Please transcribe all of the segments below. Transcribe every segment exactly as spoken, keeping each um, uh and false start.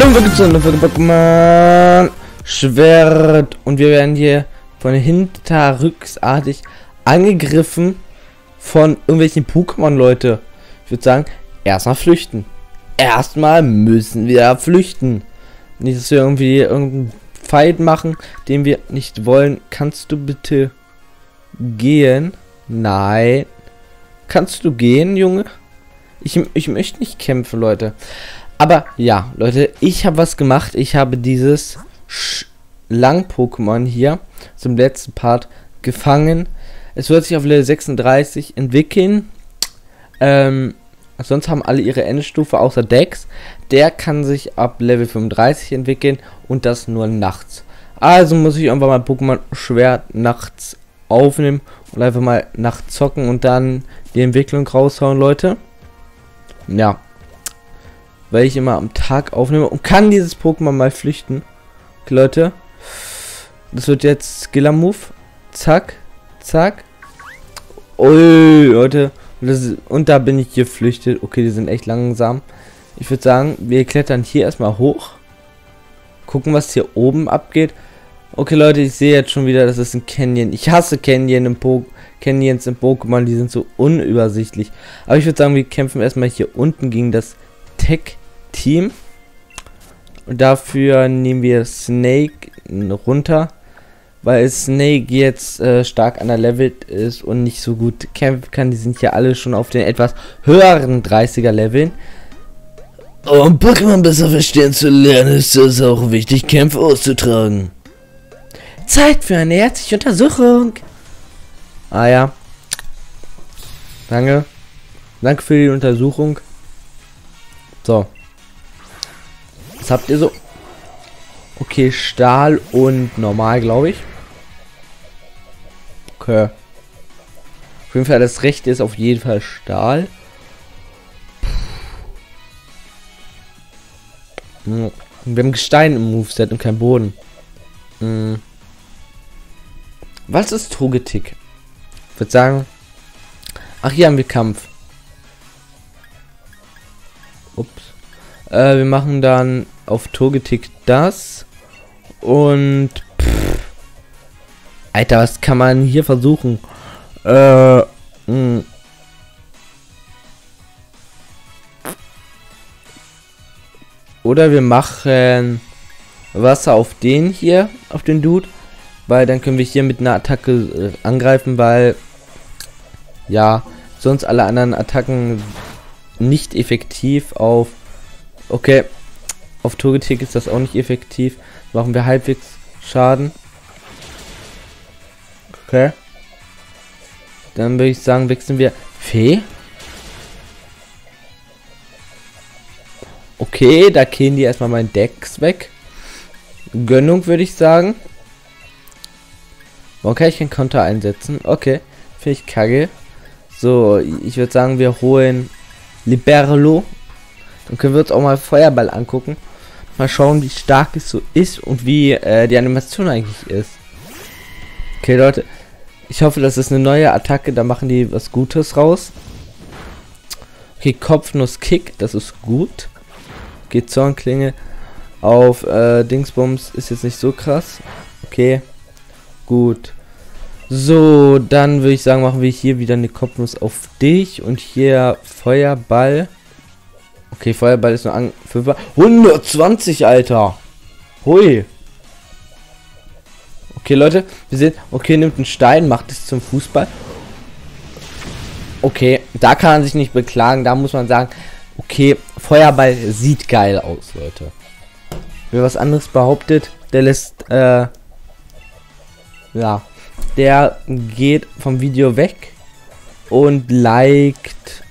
Hallo und willkommen zu einer Folge Pokémon Schwert. Und wir werden hier von hinterrücksartig angegriffen von irgendwelchen Pokémon, Leute. Ich würde sagen, erstmal flüchten. Erstmal müssen wir flüchten. Nicht, dass wir irgendwie irgendeinen Fight machen, den wir nicht wollen. Kannst du bitte gehen? Nein. Kannst du gehen, Junge? Ich, ich möchte nicht kämpfen, Leute. Aber ja, Leute, ich habe was gemacht. Ich habe dieses Lang-Pokémon hier zum letzten Part gefangen. Es wird sich auf Level sechsunddreißig entwickeln. Ähm, sonst haben alle ihre Endstufe außer Dex. Der kann sich ab Level fünfunddreißig entwickeln und das nur nachts. Also muss ich einfach mal Pokémon Schwert nachts aufnehmen und einfach mal nachts zocken und dann die Entwicklung raushauen, Leute. Ja. Weil ich immer am Tag aufnehme und kann dieses Pokémon mal flüchten. Okay, Leute. Das wird jetzt Skiller-Move. Zack. Zack. Ui, Leute. Und, das ist, und da bin ich geflüchtet. Okay, die sind echt langsam. Ich würde sagen, wir klettern hier erstmal hoch. Gucken, was hier oben abgeht. Okay, Leute, ich sehe jetzt schon wieder, das ist ein Canyon. Ich hasse Canyon im po Canyons im Pokémon. Die sind so unübersichtlich. Aber ich würde sagen, wir kämpfen erstmal hier unten gegen das Tech-Team. Und dafür nehmen wir Snake runter, weil Snake jetzt äh, stark underlevelt ist und nicht so gut kämpfen kann. Die sind ja alle schon auf den etwas höheren dreißiger Leveln. Um Pokémon besser verstehen zu lernen, ist es auch wichtig, Kämpfe auszutragen. Zeit für eine ärztliche Untersuchung. Ah ja. Danke. Danke für die Untersuchung. So. Was habt ihr so? Okay, Stahl und normal, glaube ich. Okay. Auf jeden Fall, das rechte ist auf jeden Fall Stahl. Wir haben Gestein im Moveset und kein Boden. Was ist Togetic? Ich würde sagen. Ach, hier haben wir Kampf. Ups. Äh, wir machen dann auf Togetic das. Und. Pff, Alter, was kann man hier versuchen? Äh. Mh. Oder wir machen Wasser auf den hier, auf den Dude. Weil dann können wir hier mit einer Attacke äh, angreifen, weil. Ja, sonst alle anderen Attacken nicht effektiv auf. Okay, auf Togetic ist das auch nicht effektiv. Machen wir halbwegs Schaden. Okay. Dann würde ich sagen, wechseln wir Fee. Okay, da killen die erstmal mein Dex weg. Gönnung, würde ich sagen. Okay, ich kann Konter einsetzen. Okay, finde ich kacke. So, ich würde sagen, wir holen Liberlo. Dann können wir uns auch mal Feuerball angucken. Mal schauen, wie stark es so ist und wie äh, die Animation eigentlich ist. Okay, Leute. Ich hoffe, das ist eine neue Attacke. Da machen die was Gutes raus. Okay, Kopfnuss-Kick. Das ist gut. Okay, Zornklinge auf äh, Dingsbums ist jetzt nicht so krass. Okay. Gut. So, dann würde ich sagen, machen wir hier wieder eine Kopfnuss auf dich. Und hier Feuerball. Okay, Feuerball ist nur an hundertzwanzig, Alter. Hui. Okay, Leute, wir sehen, okay, nimmt einen Stein, macht es zum Fußball. Okay, da kann man sich nicht beklagen, da muss man sagen, okay, Feuerball sieht geil aus, Leute. Wer was anderes behauptet, der lässt, äh, ja, der geht vom Video weg und liked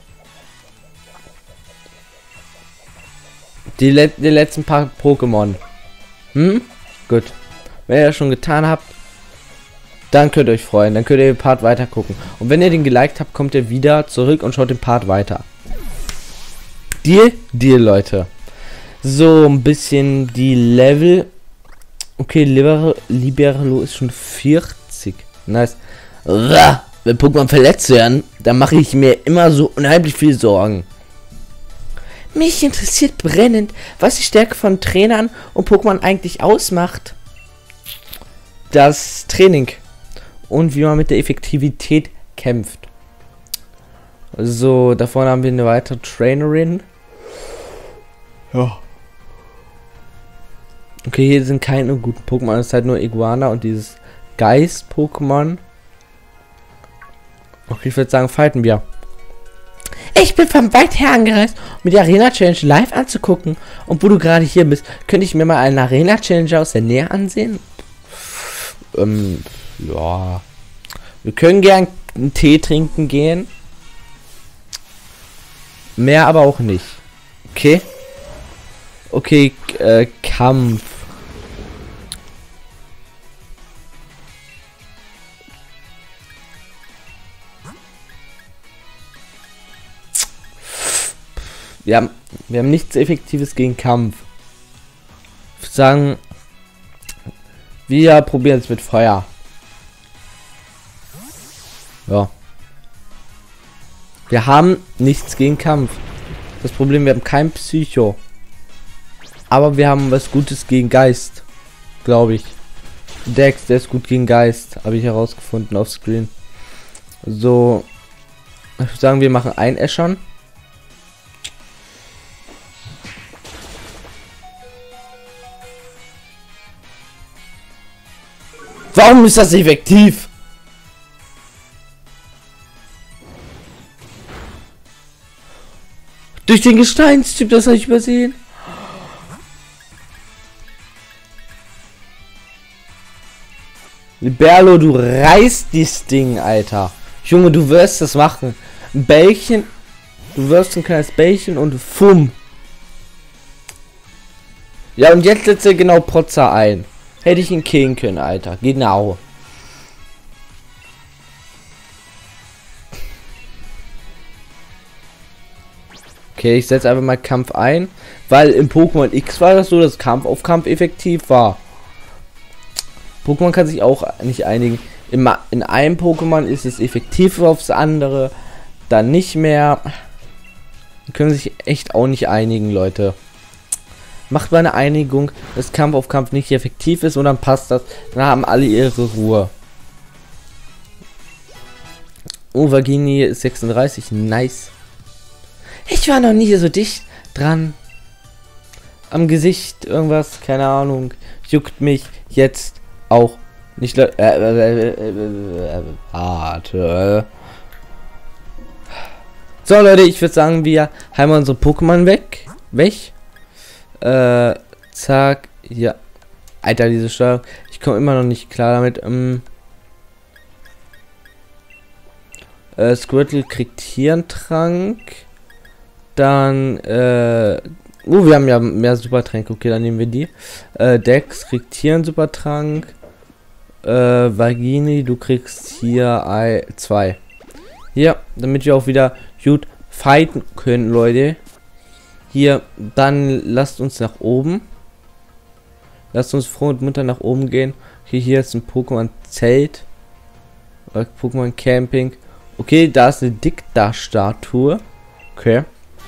Die, le die letzten paar Pokémon. Hm? Gut. Wenn ihr das schon getan habt, dann könnt ihr euch freuen. Dann könnt ihr den Part weiter gucken. Und wenn ihr den geliked habt, kommt ihr wieder zurück und schaut den Part weiter. Deal? Deal, Leute. So, ein bisschen die Level. Okay, Liber Liberlo ist schon vierzig. Nice. Wenn Pokémon verletzt werden, dann mache ich mir immer so unheimlich viel Sorgen. Mich interessiert brennend, was die Stärke von Trainern und Pokémon eigentlich ausmacht. Das Training und wie man mit der Effektivität kämpft. So, da vorne haben wir eine weitere Trainerin. Ja. Okay, hier sind keine guten Pokémon, es ist halt nur Iguana und dieses Geist-Pokémon. Okay, ich würde sagen, fighten wir. Ich bin von weit her angereist, um mir die Arena Challenge live anzugucken. Und wo du gerade hier bist, könnte ich mir mal einen Arena Challenge aus der Nähe ansehen? Ähm, ja. Wir können gern einen Tee trinken gehen. Mehr aber auch nicht. Okay. Okay, äh, Kampf. Wir haben, wir haben nichts Effektives gegen Kampf. Ich würde sagen, wir probieren es mit Feuer. Ja. Wir haben nichts gegen Kampf. Das Problem, wir haben kein Psycho. Aber wir haben was Gutes gegen Geist. Glaube ich. Dex, der ist gut gegen Geist. Habe ich herausgefunden auf Screen. So. Ich würde sagen, wir machen ein Äschern. Warum ist das effektiv? Durch den Gesteinstyp, das habe ich übersehen. Liberlo, du reißt dieses Ding, Alter. Junge, du wirst das machen. Ein Bällchen. Du wirst ein kleines Bällchen und fumm. Ja, und jetzt setze genau Protzer ein. Hätte ich ihn killen können, Alter. Genau. Okay, ich setze einfach mal Kampf ein. Weil im Pokémon X war das so, dass Kampf auf Kampf effektiv war. Pokémon kann sich auch nicht einigen. In, in einem Pokémon ist es effektiv aufs andere. Dann nicht mehr. Die können sich echt auch nicht einigen, Leute. Macht mal eine Einigung, dass Kampf auf Kampf nicht effektiv ist und dann passt das. Dann haben alle ihre Ruhe. Oh, Vagini ist sechsunddreißig. Nice. Ich war noch nie so dicht dran. Am Gesicht irgendwas, keine Ahnung. Juckt mich jetzt auch nicht. Äh, äh, äh, äh, warte. So, Leute, ich würde sagen, wir haben unsere Pokémon weg. Weg. Äh, zack. Ja. Alter, diese Steuerung. Ich komme immer noch nicht klar damit. Ähm, äh, Squirtle kriegt hier einen Trank. Dann, äh. Oh, wir haben ja mehr Supertränke. Okay, dann nehmen wir die. Äh, Dex kriegt hier einen Supertrank. Äh, Vagini, du kriegst hier zwei. Hier, damit wir auch wieder gut fighten können, Leute. Hier, dann lasst uns nach oben. Lasst uns froh und munter nach oben gehen. Okay, hier ist ein Pokémon-Zelt. Pokémon Camping. Okay, da ist eine Dicta-Statue. Okay.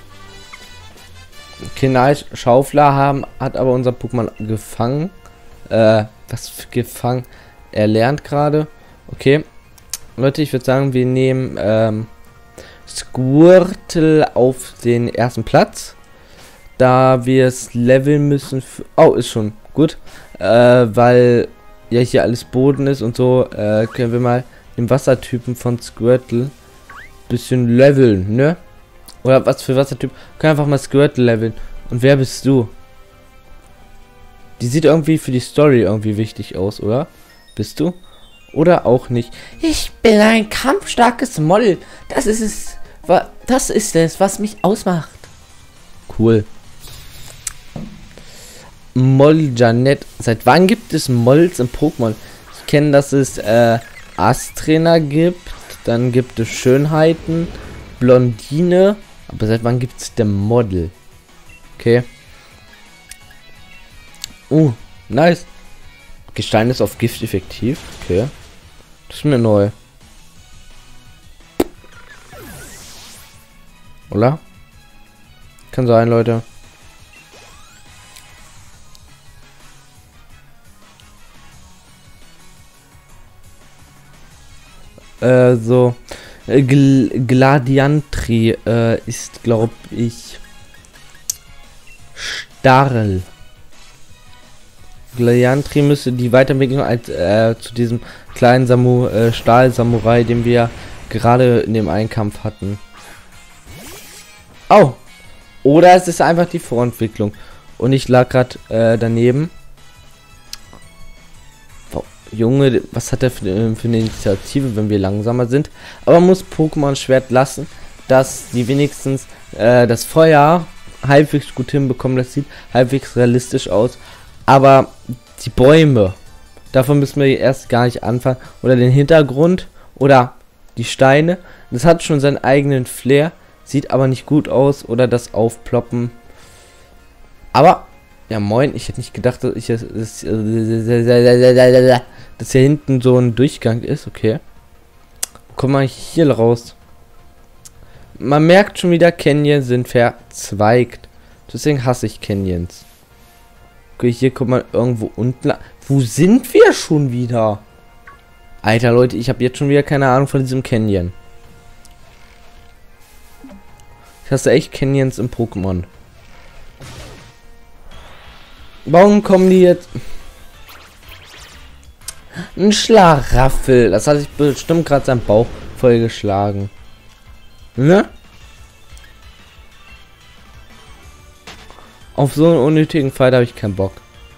Okay, nice. Schaufler haben, hat aber unser Pokémon gefangen. Äh, was für gefangen? Er lernt gerade. Okay. Leute, ich würde sagen, wir nehmen ähm, Squirtle auf den ersten Platz. Da wir es leveln müssen. Oh, ist schon gut. Äh, weil ja hier alles Boden ist und so, äh, können wir mal den Wassertypen von Squirtle bisschen leveln, ne? Oder was für Wassertyp? Können einfach mal Squirtle leveln. Und wer bist du? Die sieht irgendwie für die Story irgendwie wichtig aus, oder? Bist du? Oder auch nicht? Ich bin ein kampfstarkes Model. Das ist es. Das ist es, was mich ausmacht. Cool. Moll Janet. Seit wann gibt es Molls im Pokémon? Ich kenne, dass es äh, Astrainer gibt. Dann gibt es Schönheiten. Blondine. Aber seit wann gibt es der Model? Okay. Uh, nice. Gestein ist auf Gift effektiv. Okay. Das ist mir neu. Oder? Kann sein, Leute. Äh, so. Äh, Gl Gladiantri äh, ist, glaube ich, Starl. Gladiantri müsste die Weiterentwicklung als äh, zu diesem kleinen Samu äh, Stahl-Samurai, den wir gerade in dem Einkampf hatten. Oh! Oder es ist einfach die Vorentwicklung. Und ich lag gerade äh, daneben. Oh, Junge, was hat er für, für eine Initiative, wenn wir langsamer sind? Aber man muss Pokémon Schwert lassen, dass die wenigstens äh, das Feuer halbwegs gut hinbekommen. Das sieht halbwegs realistisch aus. Aber die Bäume, davon müssen wir erst gar nicht anfangen. Oder den Hintergrund oder die Steine. Das hat schon seinen eigenen Flair. Sieht aber nicht gut aus. Oder das Aufploppen. Aber, ja moin, ich hätte nicht gedacht, dass ich das, das, dass hier hinten so ein Durchgang ist. Okay. Komm mal hier raus. Man merkt schon wieder, Canyon sind verzweigt. Deswegen hasse ich Canyons. Okay, hier kommt man irgendwo unten. Wo sind wir schon wieder? Alter, Leute, ich habe jetzt schon wieder keine Ahnung von diesem Canyon. Ich hasse echt Canyons im Pokémon. Warum kommen die jetzt? Ein Schlaraffel. Das hat sich bestimmt gerade sein Bauch vollgeschlagen. Ne? Auf so einen unnötigen Fight habe ich keinen Bock.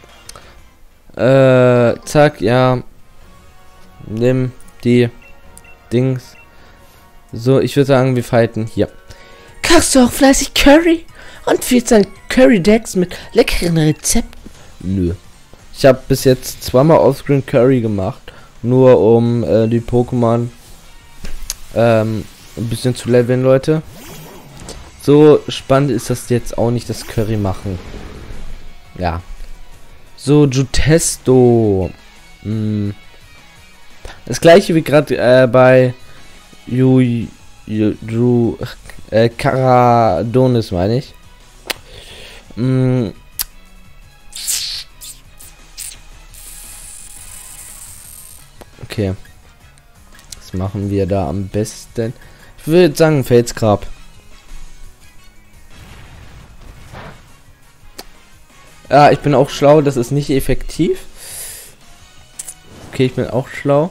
Äh, zack, ja. Nimm die Dings. So, ich würde sagen, wir fighten hier. Kochst du auch fleißig Curry? Und fühlst ein Curry-Decks mit leckeren Rezepten? Nö. Ich habe bis jetzt zweimal Offscreen Curry gemacht. Nur um äh, die Pokémon ähm, ein bisschen zu leveln, Leute. So spannend ist das jetzt auch nicht, das Curry machen. Ja. So, Jutesto. Hm. Das gleiche wie gerade äh, bei Ju, Ju, Ju äh, Caradonis, meine ich. Hm. Okay. Was machen wir da am besten? Ich würde sagen, Felsgrab. Ja, ich bin auch schlau, das ist nicht effektiv. Okay, ich bin auch schlau.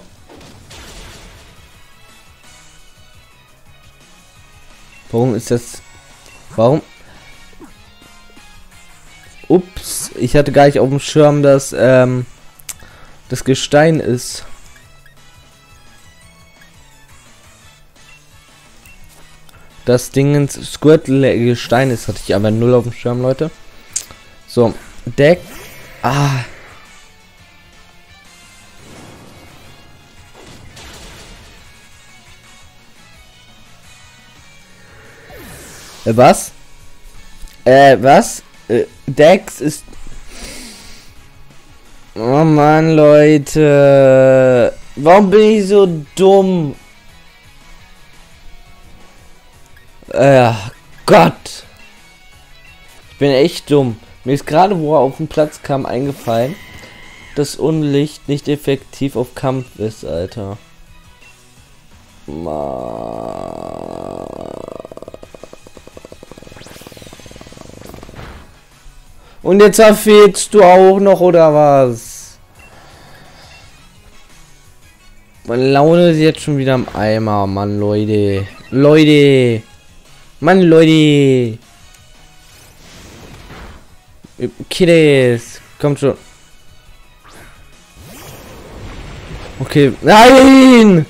Warum ist das? Warum? Ups, ich hatte gar nicht auf dem Schirm, dass ähm, das Gestein ist. Das Ding Squirtle Gestein ist, hatte ich aber null auf dem Schirm, Leute. So, Deck. Ah. Äh, was? Äh, was? Äh, Dex ist. Oh Mann, Leute. Warum bin ich so dumm? Äh, Gott. Ich bin echt dumm. Mir ist gerade, wo er auf den Platz kam, eingefallen, dass Unlicht nicht effektiv auf Kampf ist, Alter. Und jetzt verfehlst du auch noch, oder was? Meine Laune ist jetzt schon wieder im Eimer, Mann, Leute. Leute. Mann, Leute. Kiddies, kommt schon. Okay, nein!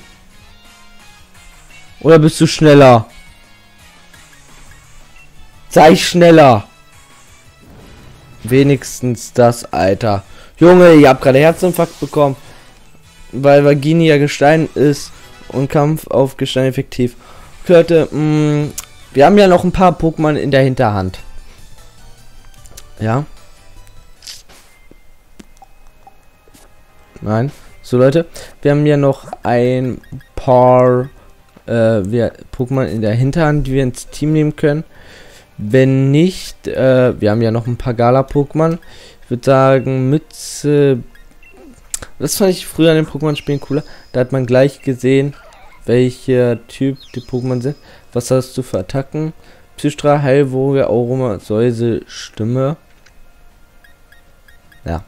Oder bist du schneller? Sei schneller. Wenigstens das, Alter. Junge, ich hab gerade Herzinfarkt bekommen, weil Vagini ja Gestein ist und Kampf auf Gestein effektiv. Leute, mh, wir haben ja noch ein paar Pokémon in der Hinterhand. Ja. Nein. So, Leute, wir haben ja noch ein paar äh, wir Pokémon in der Hinterhand, die wir ins Team nehmen können. Wenn nicht, äh, wir haben ja noch ein paar Gala-Pokémon. Ich würde sagen, Mütze. Das fand ich früher an den Pokémon-Spielen cooler. Da hat man gleich gesehen, welcher Typ die Pokémon sind. Was hast du für Attacken? Psystra, Heilwoge, Auroma, Säuse, Stimme. Ja.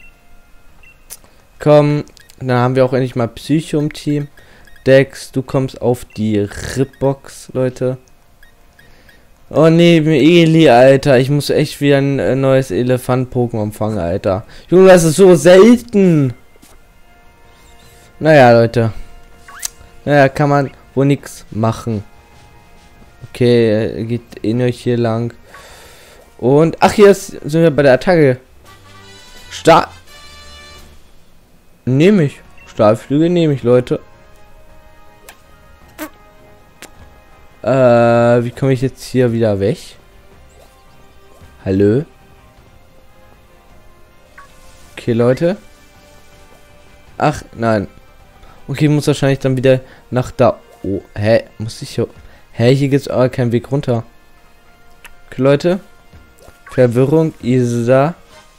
Komm, dann haben wir auch endlich mal Psycho im Team. Dex, du kommst auf die Ripbox, Leute. Oh nee, Eli, Alter. Ich muss echt wieder ein äh, neues Elefant-Pokémon fangen, Alter. Junge, das ist so selten. Naja, Leute. Naja, kann man wohl nichts machen. Okay, geht eh nur hier lang. Und, ach, hier ist, sind wir bei der Attacke. Stahl. Nehme ich. Stahlflügel nehme ich, Leute. Äh, wie komme ich jetzt hier wieder weg? Hallo? Okay, Leute. Ach, nein. Okay, muss wahrscheinlich dann wieder nach da. Oh, hä? Muss ich hier. Hä, hier gibt's aber keinen Weg runter. Okay, Leute. Verwirrung, Isa.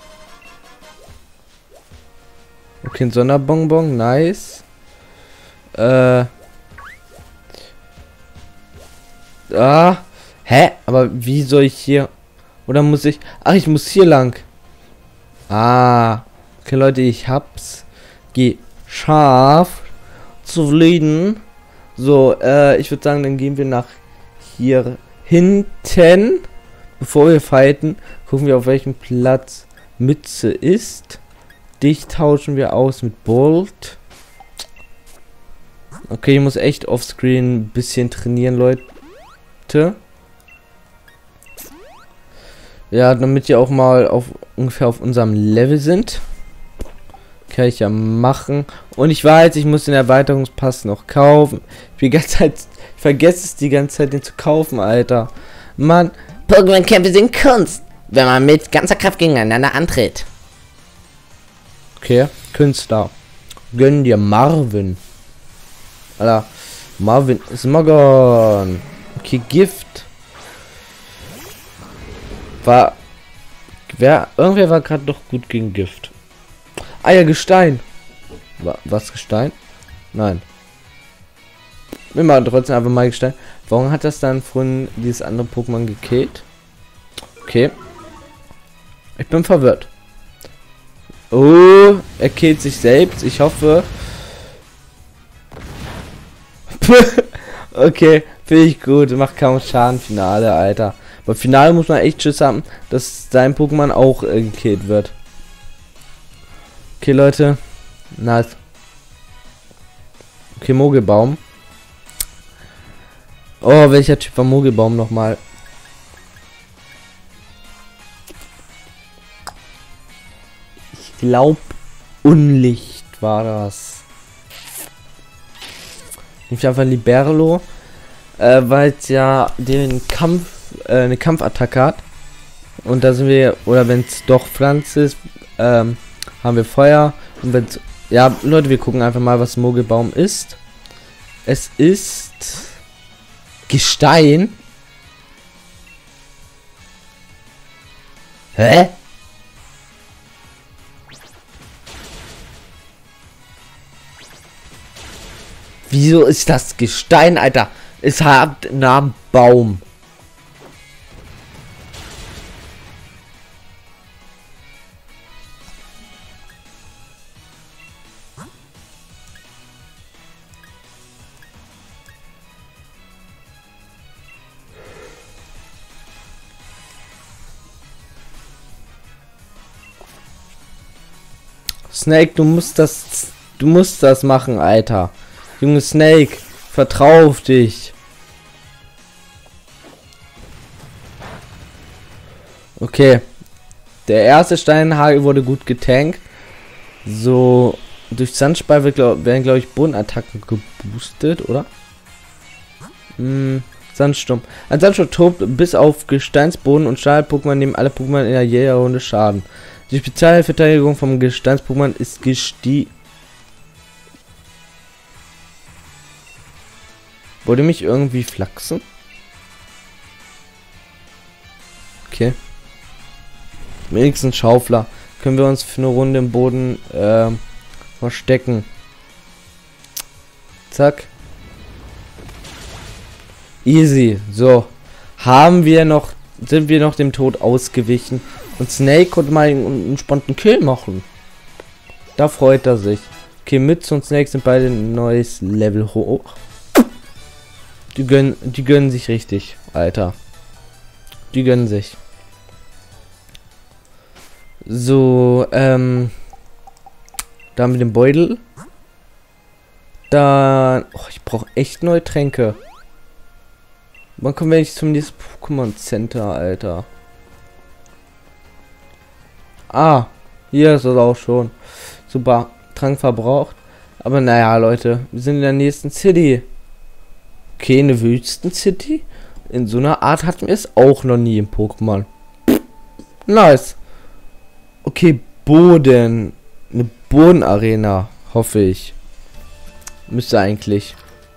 Okay, ein Sonderbonbon, nice. Äh. Ah. Hä? Aber wie soll ich hier? Oder muss ich. Ach, ich muss hier lang. Ah. Okay, Leute, ich hab's geschafft. Zufrieden. So, äh, ich würde sagen, dann gehen wir nach hier hinten. Bevor wir fighten, gucken wir, auf welchem Platz Mütze ist. Dich tauschen wir aus mit Bolt. Okay, ich muss echt offscreen ein bisschen trainieren, Leute. Ja, damit ihr auch mal auf ungefähr auf unserem Level sind. Kann ich ja machen. Und ich weiß, ich muss den Erweiterungspass noch kaufen. Ich bin die ganze Zeit, ich vergesse es die ganze Zeit, den zu kaufen, Alter. Mann. Pokémon-Kämpfe sind Kunst, wenn man mit ganzer Kraft gegeneinander antritt. Okay, Künstler. Gönn dir Marvin. Alter, Marvin ist Magon. Okay, Gift. War. Wer. Irgendwer war gerade doch gut gegen Gift. Ah ja, Gestein. Wa- Was Gestein? Nein. Wir machen trotzdem einfach mal Gestein. Warum hat das dann vorhin dieses andere Pokémon gekillt? Okay. Ich bin verwirrt. Oh, er killt sich selbst. Ich hoffe. Okay, finde ich gut. Macht kaum Schaden. Finale, Alter. Beim Finale muss man echt Schiss haben, dass sein Pokémon auch äh, gekillt wird. Okay, Leute. Nice. Okay, Mogelbaum. Oh, welcher Typ war Mogelbaum nochmal? Ich glaube, Unlicht war das. Ich einfach Liberlo, äh, weil es ja den Kampf, äh, eine Kampfattacke hat. Und da sind wir, oder wenn es doch Pflanze ist, ähm, haben wir Feuer. Und wenn ja, Leute, wir gucken einfach mal, was Mogelbaum ist. Es ist Gestein. Hä? Wieso ist das Gestein, Alter? Es hat einen Namen Baum. Snake, du musst das, du musst das machen, Alter. Junge Snake, vertrau auf dich. Okay. Der erste Steinhagel wurde gut getankt. So, durch Sandspei wird, glaub, werden, glaube ich, Bodenattacken geboostet, oder? Hm, Sandsturm. Ein Sandsturm tobt bis auf Gesteinsboden und Stahl-Pokémon nehmen alle Pokémon in der jeder Runde Schaden. Die Spezialverteidigung vom Gesteins-Pokémon ist gestiegen. Wollte mich irgendwie flachsen? Okay. Wenigstens Schaufler. Können wir uns für eine Runde im Boden äh, verstecken. Zack. Easy. So. Haben wir noch, sind wir noch dem Tod ausgewichen. Und Snake konnte mal einen entspannten Kill machen. Da freut er sich. Okay, Mütze und Snake sind beide ein neues Level hoch. Die gönnen, die gönnen sich richtig, Alter. Die gönnen sich. So, ähm. Da haben wir den Beutel. Da. Oh, ich brauche echt neue Tränke. Wann kommen wir nicht zum nächsten Pokémon Center, Alter? Ah, hier ist es auch schon. Super, Trank verbraucht. Aber naja, Leute, wir sind in der nächsten City. Okay, eine Wüsten-City? In so einer Art hatten wir es auch noch nie im Pokémon. Nice. Okay, Boden. Eine Bodenarena, hoffe ich. Müsste eigentlich.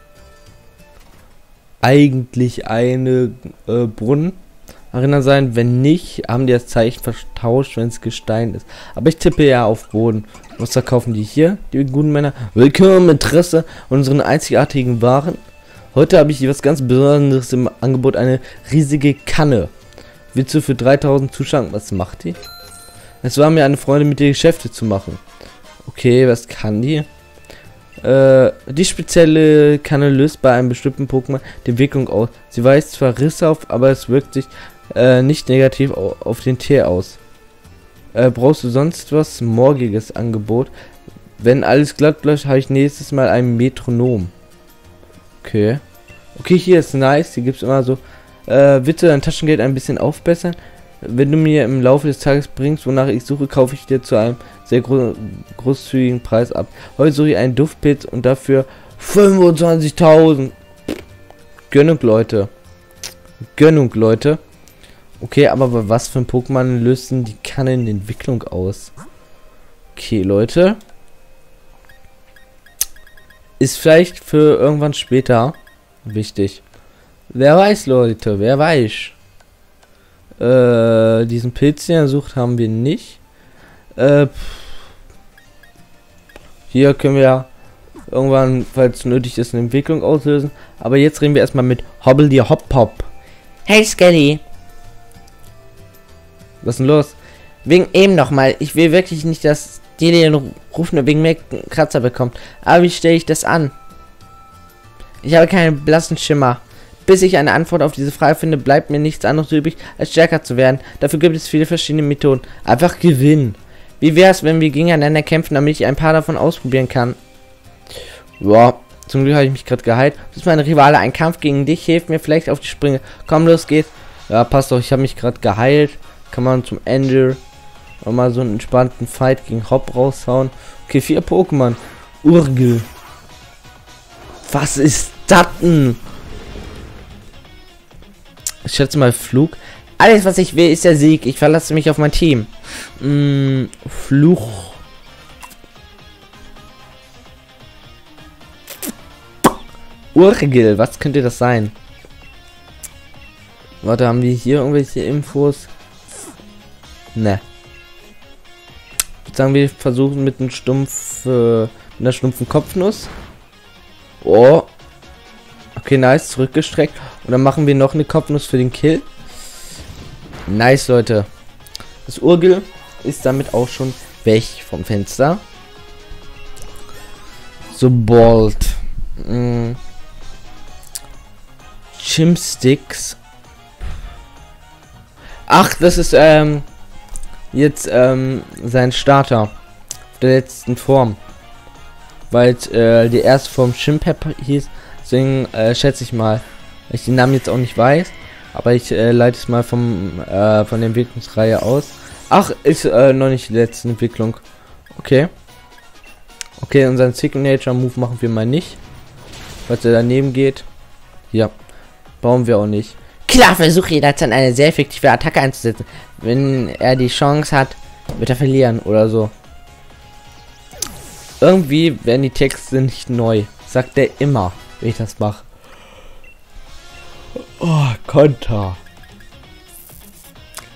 Eigentlich eine äh, Brunnenarena sein. Wenn nicht, haben die das Zeichen vertauscht, wenn es Gestein ist. Aber ich tippe ja auf Boden. Was verkaufen die hier, die guten Männer? Willkommen im Interesse an unseren einzigartigen Waren. Heute habe ich hier was ganz Besonderes im Angebot. Eine riesige Kanne. Willst du für dreitausend zuschlagen? Was macht die? Es war mir eine Freude, mit dir Geschäfte zu machen. Okay, was kann die? Äh, die spezielle Kanne löst bei einem bestimmten Pokémon die Wirkung aus. Sie weist zwar Risse auf, aber es wirkt sich äh, nicht negativ auf, auf den Tier aus. Äh, brauchst du sonst was morgiges Angebot? Wenn alles glatt läuft, habe ich nächstes Mal ein Metronom. Okay. Okay, hier ist nice. Hier gibt es immer so. Äh, bitte dein Taschengeld ein bisschen aufbessern. Wenn du mir im Laufe des Tages bringst, wonach ich suche, kaufe ich dir zu einem sehr gro großzügigen Preis ab. Heute suche ich einen Duftpilz und dafür fünfundzwanzigtausend. Gönnung, Leute. Gönnung, Leute. Okay, aber bei was für ein Pokémon lösen die Kanne in Entwicklung aus? Okay, Leute. Ist vielleicht für irgendwann später wichtig. Wer weiß, Leute, wer weiß. Äh, diesen Pilz, den er sucht, haben wir nicht. Äh, hier können wir ja irgendwann, falls nötig ist, eine Entwicklung auslösen. Aber jetzt reden wir erstmal mit Hobble dir Hop Pop. Hey Skelly. Was ist denn los? Wegen eben noch mal. Ich will wirklich nicht, dass die den Ruf nur wegen mir Kratzer bekommt. Aber wie stelle ich das an? Ich habe keinen blassen Schimmer. Bis ich eine Antwort auf diese Frage finde, bleibt mir nichts anderes übrig, als stärker zu werden. Dafür gibt es viele verschiedene Methoden. Einfach gewinnen. Wie wäre es, wenn wir gegeneinander kämpfen, damit ich ein paar davon ausprobieren kann? Ja, zum Glück habe ich mich gerade geheilt. Das ist meine Rivale. Ein Kampf gegen dich hilft mir vielleicht auf die Sprünge. Komm, los geht's. Ja, passt doch. Ich habe mich gerade geheilt. Kann man zum Ende mal so einen entspannten Fight gegen Hop raushauen. Okay, vier Pokémon. Urgel. Was ist das denn? Ich schätze mal Flug. Alles, was ich will, ist der Sieg. Ich verlasse mich auf mein Team. Mm, Fluch. Urgel, was könnte das sein? Warte, haben wir hier irgendwelche Infos? Ne. Ich würde sagen, wir versuchen mit einem stumpf, äh, mit einer stumpfen Kopfnuss. Oh. Okay, nice, zurückgestreckt. Und dann machen wir noch eine Kopfnuss für den Kill. Nice, Leute. Das Urgel ist damit auch schon weg vom Fenster. So, Bolt. Mm. Chimsticks. Ach, das ist, ähm, jetzt, ähm, sein Starter. Der letzten Form. Weil, äh, die erste Form Chimpep hieß. Deswegen, äh, schätze ich mal, weil ich den Namen jetzt auch nicht weiß, aber ich äh, leite es mal vom äh, von der Entwicklungsreihe aus. Ach, ist äh, noch nicht die letzte Entwicklung. Okay. Okay, unseren Signature Move machen wir mal nicht. Falls er daneben geht. Ja. Brauchen wir auch nicht. Klar, versuche jederzeit eine sehr effektive Attacke einzusetzen. Wenn er die Chance hat, wird er verlieren oder so. Irgendwie werden die Texte nicht neu. Sagt er immer, wenn ich das mache. Oh, Konter.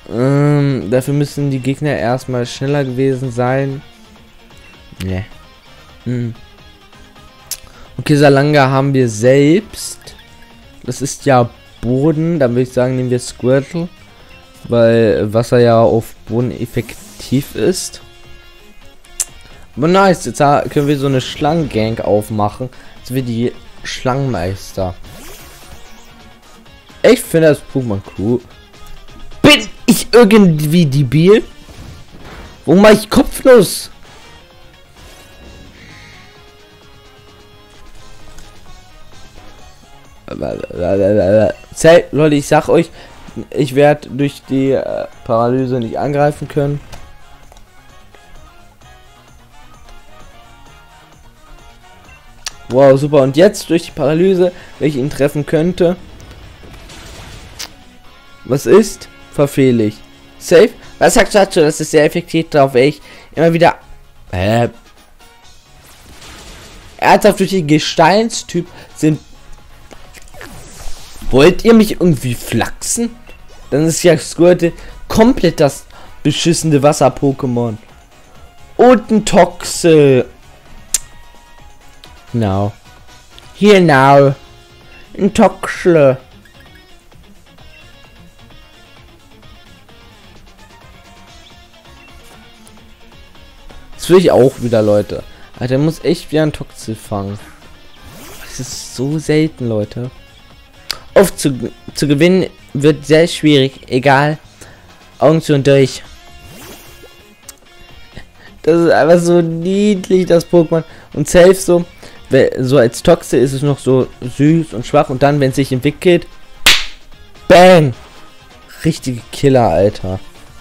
Ähm, dafür müssen die Gegner erstmal schneller gewesen sein. Ne. Hm. Okay, Salanga haben wir selbst. Das ist ja Boden. Dann würde ich sagen, nehmen wir Squirtle. Weil Wasser ja auf Boden effektiv ist. Aber nice, jetzt können wir so eine Schlangengang aufmachen. So wie die Schlangenmeister. Ich finde das Pokémon cool. Bin ich irgendwie debil? Wo mach ich Kopfnuss? Leute, ich sag euch, ich werde durch die äh, Paralyse nicht angreifen können. Wow, super. Und jetzt durch die Paralyse, wenn ich ihn treffen könnte. Was ist? Verfehle ich. Safe? Was sagt dazu? Das ist sehr effektiv drauf, ey. Ich immer wieder. Äh, ernsthaft durch den Gesteinstyp sind. Wollt ihr mich irgendwie flachsen? Dann ist ja Squirtle komplett das beschissene Wasser-Pokémon. Und ein Toxel. Genau. Hier now. Ein Toxel. Das will ich auch wieder, Leute. Alter, muss echt wieder ein Toxel fangen. Das ist so selten, Leute. Oft zu, zu gewinnen wird sehr schwierig. Egal. Augen zu und durch. Das ist einfach so niedlich, das Pokémon. Und safe so. So als Toxe ist es noch so süß und schwach. Und dann, wenn es sich entwickelt. Bang! Richtige Killer, Alter.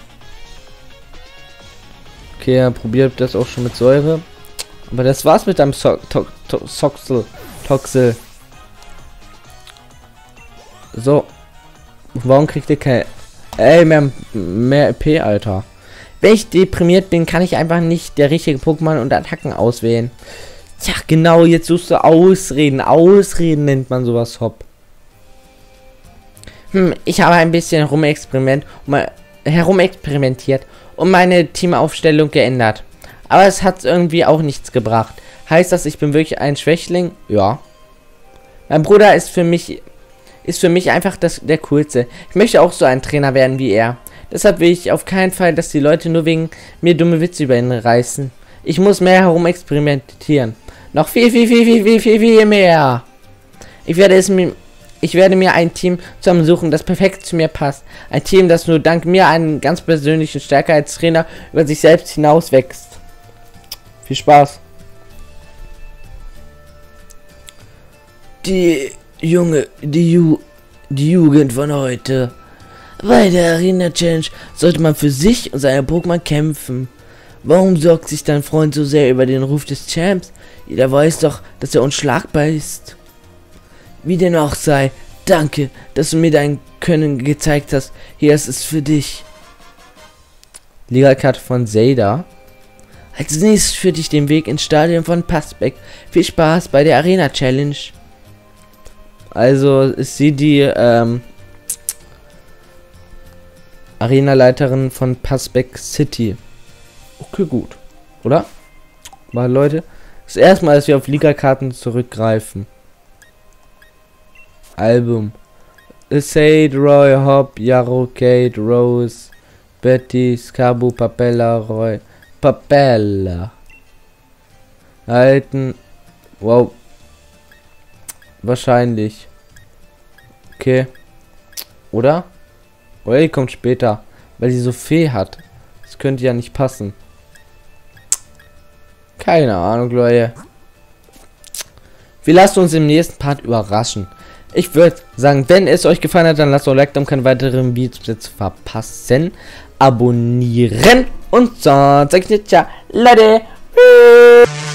Okay, er probiert das auch schon mit Säure. Aber das war's mit deinem so to to Toxel. Toxel. So. Warum kriegt ihr kein... Ey, mehr, mehr E P, Alter. Wenn ich deprimiert bin, kann ich einfach nicht der richtige Pokémon und Attacken auswählen. Ja, genau, jetzt suchst du Ausreden. Ausreden nennt man sowas, hopp. Hm, ich habe ein bisschen rumexperiment, mal herumexperimentiert und meine Teamaufstellung geändert. Aber es hat irgendwie auch nichts gebracht. Heißt das, ich bin wirklich ein Schwächling? Ja. Mein Bruder ist für mich... ist für mich einfach das, der coolste. Ich möchte auch so ein Trainer werden wie er. Deshalb will ich auf keinen Fall, dass die Leute nur wegen mir dumme Witze über ihn reißen. Ich muss mehr herum experimentieren. Noch viel, viel, viel, viel, viel, viel, viel mehr. Ich werde es mir, ich werde mir ein Team zusammensuchen, das perfekt zu mir passt. Ein Team, das nur dank mir einen ganz persönlichen Stärke als Trainer über sich selbst hinaus wächst. Viel Spaß. Die Junge, die Ju, die Jugend von heute. Bei der Arena Challenge sollte man für sich und seine Pokémon kämpfen. Warum sorgt sich dein Freund so sehr über den Ruf des Champs? Jeder weiß doch, dass er unschlagbar ist. Wie dem auch sei, danke, dass du mir dein Können gezeigt hast. Hier ist es für dich. Liga-Karte von Zelda. Als nächstes führt dich den Weg ins Stadion von Passbeck. Viel Spaß bei der Arena Challenge. Also ist sie die ähm, Arena-Leiterin von Passbeck City. Okay, gut. Oder? Mal Leute. Das erste Mal, dass wir auf Liga-Karten zurückgreifen. Album. Sade, Roy, Hop, Yarrow, Kate, Rose, Betty, Skabu, Papella, Roy. Papella. Halten. Wow. Wahrscheinlich. Okay. Oder? Oder die kommt später. Weil die so Fee hat. Das könnte ja nicht passen. Keine Ahnung, Leute. Wir lassen uns im nächsten Part überraschen. Ich würde sagen, wenn es euch gefallen hat, dann lasst euch ein Like da, um keine weiteren Videos zu verpassen. Abonnieren und sonst sag ich dir, ciao, Leute.